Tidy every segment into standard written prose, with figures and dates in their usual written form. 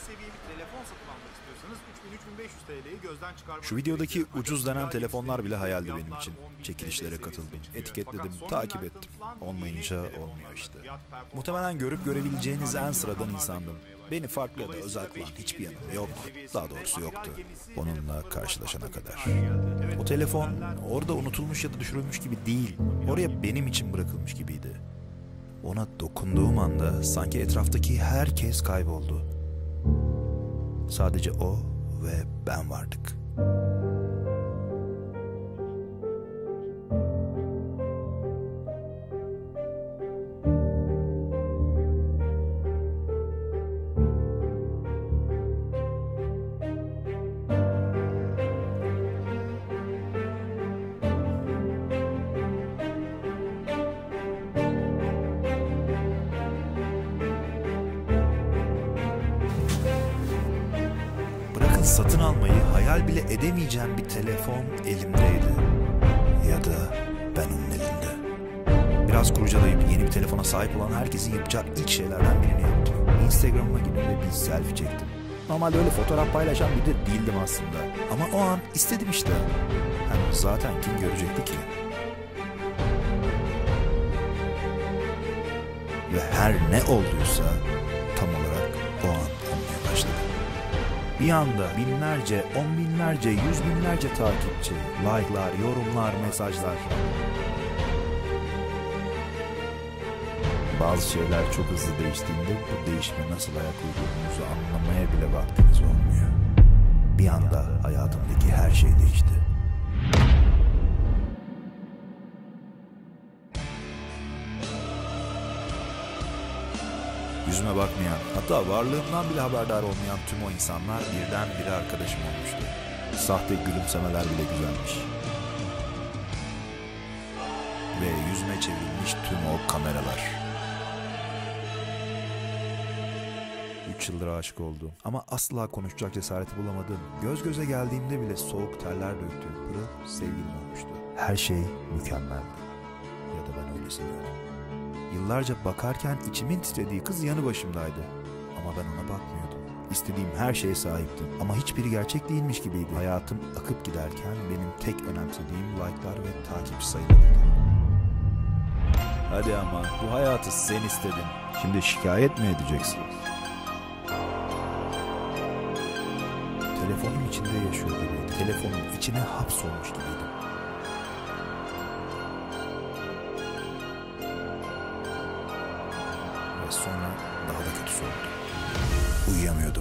Şu videodaki ucuz denen telefonlar bile hayaldi benim için. Çekilişlere katıldım, etiketledim, takip ettim. Olmayınca olmuyor işte. Muhtemelen görüp görebileceğiniz en sıradan insandım. Beni farklı ya da özel kılan hiçbir yanım yok. Daha doğrusu yoktu. Onunla karşılaşana kadar. O telefon orada unutulmuş ya da düşürülmüş gibi değil. Oraya benim için bırakılmış gibiydi. Ona dokunduğum anda sanki etraftaki herkes kayboldu. Sadece o ve ben vardık. Satın almayı hayal bile edemeyeceğim bir telefon elimdeydi. Ya da ben onun elinde. Biraz kurcalayıp yeni bir telefona sahip olan herkesin yapacağı ilk şeylerden birini yaptım. Instagram'ıma girdim ve bir selfie çektim. Normalde öyle fotoğraf paylaşan biri de değildim aslında. Ama o an istedim işte. Hem zaten kim görecekti ki? Ve her ne olduysa tam olarak o an olmaya başladı. Bir anda binlerce, on binlerce, yüz binlerce takipçi, like'lar, yorumlar, mesajlar. Bazı şeyler çok hızlı değiştiğinde bu değişime nasıl ayak uydurduğunuzu anlamaya bile vaktiniz olmuyor. Bir anda hayatımdaki her şey değişti. Yüzüme bakmayan, hatta varlığımdan bile haberdar olmayan tüm o insanlar birdenbire arkadaşım olmuştu. Sahte gülümsemeler bile güzelmiş. Ve yüzüme çevrilmiş tüm o kameralar. 3 yıldır aşık oldum ama asla konuşacak cesareti bulamadım. Göz göze geldiğimde bile soğuk terler döktüğüm pırıl sevgilim olmuştu. Her şey mükemmeldi. Ya da ben öyle sanıyordum. Yıllarca bakarken içimin titrediği kız yanı başımdaydı. Ama ben ona bakmıyordum. İstediğim her şeye sahiptim. Ama hiçbiri gerçek değilmiş gibiydi. Hayatım akıp giderken benim tek önemsediğim like'lar ve takipçi sayılarıydı. Hadi ama bu hayatı sen istedin. Şimdi şikayet mi edeceksin? Telefonun içinde yaşıyor gibiydim. Telefonun içine hapsolmuş gibiydim. Ve sonra daha da kötüsü oldu. Uyuyamıyordum.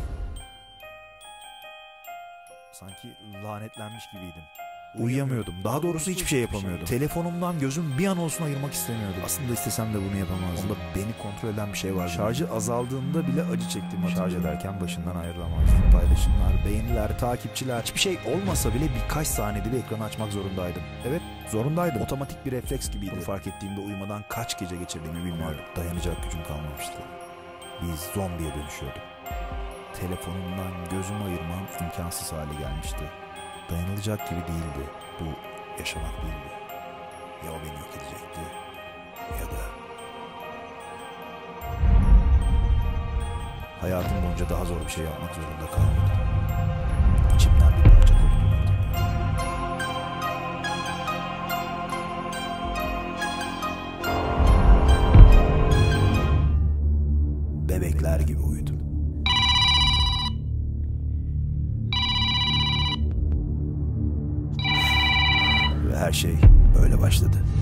Sanki lanetlenmiş gibiydim. Uyuyamıyordum. Daha doğrusu hiçbir şey yapamıyordum. Telefonumdan gözüm bir an olsun ayırmak istemiyordum. Aslında istesem de bunu yapamazdım. Onda beni kontrol eden bir şey var. Şarjı azaldığında bile acı çektim. Şarj ederken başından ayrılamazdım. Paylaşımlar, beğeniler, takipçiler. Hiçbir şey olmasa bile birkaç saniyede bir ekranı açmak zorundaydım. Evet, zorundaydım. Otomatik bir refleks gibiydi. Bunu fark ettiğimde uyumadan kaç gece geçirdiğimi bilmiyorum. Dayanacak gücüm kalmamıştı. Bir zombiye dönüşüyordum. Telefonumdan gözümü ayırmam imkansız hale gelmişti. Dayanılacak gibi değildi. Bu yaşamak değildi. Ya o beni yok edecekti ya da... Hayatım boyunca daha zor bir şey yapmak zorunda kalmadım. İçimden bir parça koptu. Bebekler gibi uyudum. Her şey böyle başladı.